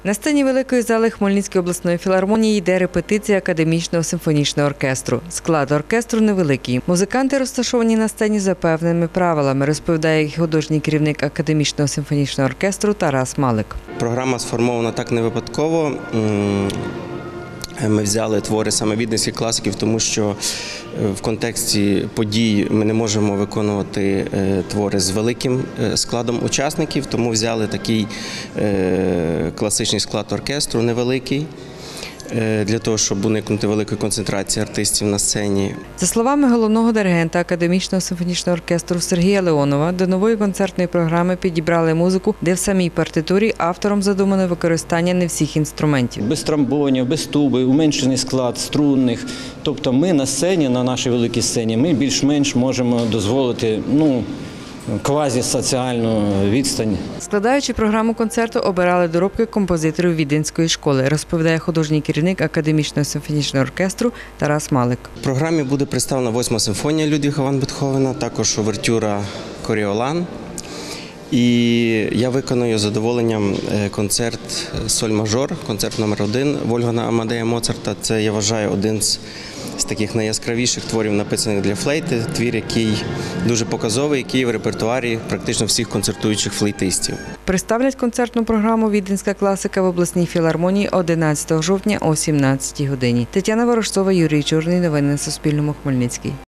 На сцені Великої зали Хмельницької обласної філармонії йде репетиція академічного симфонічного оркестру. Склад оркестру невеликий. Музиканти розташовані на сцені за певними правилами, розповідає художній керівник академічного симфонічного оркестру Тарас Малик. Програма сформована так не випадково. Ми взяли твори саме віденських класиків, тому що в контексті подій ми не можемо виконувати твори з великим складом учасників, тому взяли такий класичний склад оркестру невеликий, для того, щоб уникнути великої концентрації артистів на сцені. За словами головного диригента академічного симфонічного оркестру Сергія Леонова, до нової концертної програми підібрали музику, де в самій партитурі автором задумано використання не всіх інструментів. Без тромбонів, без туби, уменшений склад струнних. Тобто ми на сцені, на нашій великій сцені, ми більш-менш можемо дозволити, квазі-соціальну відстань. Складаючи програму концерту, обирали доробки композиторів Віденської школи, розповідає художній керівник академічного симфонічного оркестру Тарас Малик. В програмі буде представлена 8-ма симфонія Людвіга ван Бетховена, також увертюра Коріолан. І я виконую з задоволенням концерт «Соль-мажор», концерт номер 1 Вольфганга Амадея Моцарта. Це, я вважаю, один з таких найяскравіших творів, написаних для флейти. Твір, який дуже показовий, який в репертуарі практично всіх концертуючих флейтистів. Представлять концертну програму «Віденська класика» в обласній філармонії 11 жовтня о 17 годині. Тетяна Ворожцова, Юрій Чорний. Новини на Суспільному. Хмельницький.